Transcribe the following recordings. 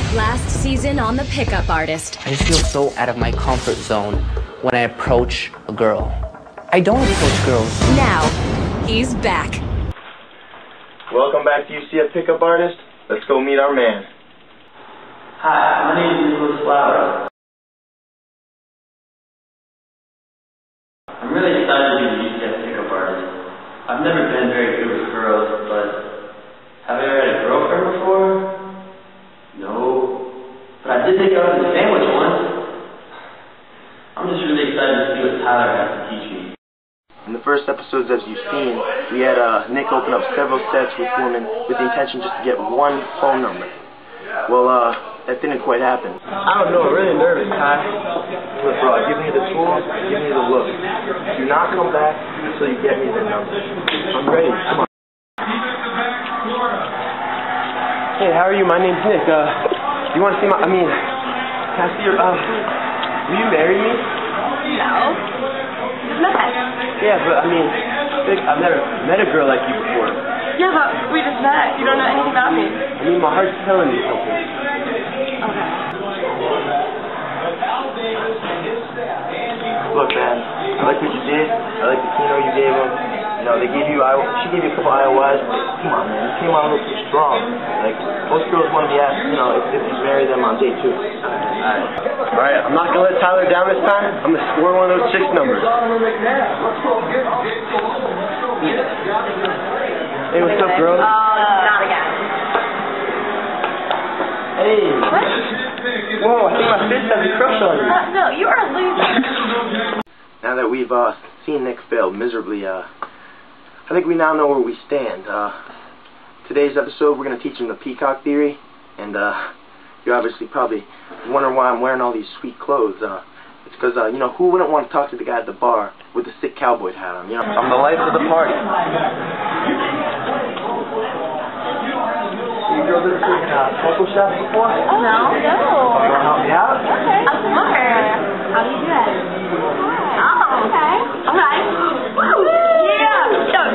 Last season on The Pickup Artist. I just feel so out of my comfort zone when I approach a girl. I don't approach girls. Now, he's back. Welcome back to UCF Pickup Artist. Let's go meet our man. Hi, my name is Nicholas Flowers. I'm really excited to be the UCF Pickup Artist. I've never been very good with girls, but have I ever had a girlfriend before? No. But I did take her out to the sandwich once. I'm just really excited to see what Tyler has to teach me. In the first episodes, as you've seen, we had Nick open up several sets with women with the intention just to get one phone number. Well, that didn't quite happen. I don't know, I'm really nervous, Ty. Look, bro, give me the tools, give me the look. Do not come back until you get me the number. I'm ready, come on. Hey, how are you? My name's Nick. You want to see my, can I see your, will you marry me? No. Just met. Yeah, but Nick, I've never met a girl like you before. Yeah, but we just met. You don't know anything about me. My heart's telling me something. Okay. Look, man, I like what you did. I like the keynote you gave them. You know, she gave you a couple IOIs, but come on, man, you came on a little too strong. Like, most girls want to be asked, you know, if you marry them on day 2. Alright, I'm not going to let Tyler down this time. I'm going to score one of those 6 numbers. Hey, what's up, girls? Not again. Hey. What? Whoa, I think my fist has a crush on you. No, you are a loser. Now that we've seen Nick fail miserably, I think we now know where we stand. Today's episode, we're going to teach him the peacock theory, and you're obviously probably wondering why I'm wearing all these sweet clothes. It's because, you know, who wouldn't want to talk to the guy at the bar with the sick cowboy hat on? You know, I'm the life of the party. You girls ever taken snorkel shots before? No. No. You want to help me out? Okay. I'm smart. How do you do it? Oh, okay. Alright. Yeah.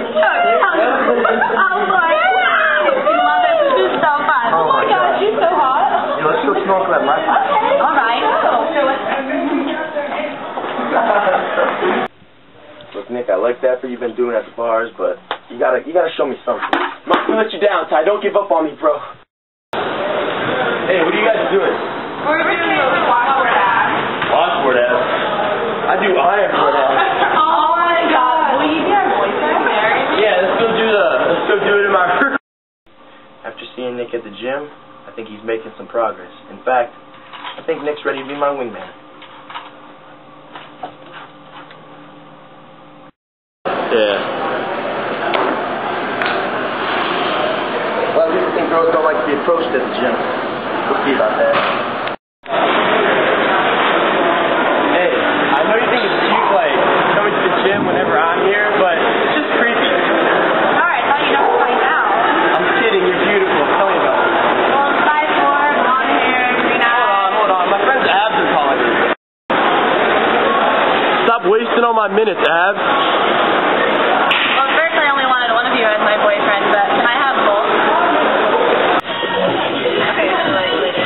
Oh, boy. I love it. This is so fun. Oh, my God. She's so hot. Yeah, let's go snorkel at my place. Okay. Alright. Look, Nick, I like that for you've been doing at the bars, but you gotta show me something. I'm not gonna let you down, Ty. Don't give up on me, bro. Hey, what are you guys doing? We're doing the washboard act. Washboard ass. I do iron for that. Oh my God. Will you be our boyfriend? Yeah, let's go do it in my room. After seeing Nick at the gym, I think he's making some progress. In fact, I think Nick's ready to be my wingman. Yeah. Well, at least I think girls don't like to be approached at the gym. We'll see about that. Hey, I know you think it's cute, like, coming to the gym whenever I'm here, but it's just creepy. Sorry, I thought you know by now. I'm kidding, you're beautiful. Tell me about it. Well, 5'4", blonde hair, green eyes. Hold on. My friend's Abs are calling me. Stop wasting all my minutes, Abs. Well, at first I only wanted one of you as my boyfriend, but can I have both? Okay, so like later.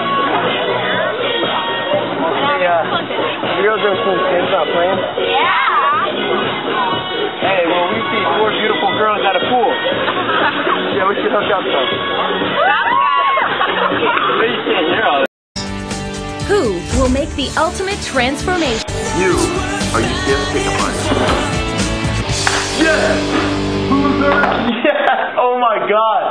You girls ever seen Kids Not Playing? Yeah! Hey, well, we see 4 beautiful girls at a pool. Yeah, we should hook up some. What are you saying? You're all Who will make the ultimate transformation? You are UCF Pickup Artist. Yes! Loser! Yes! Oh my God!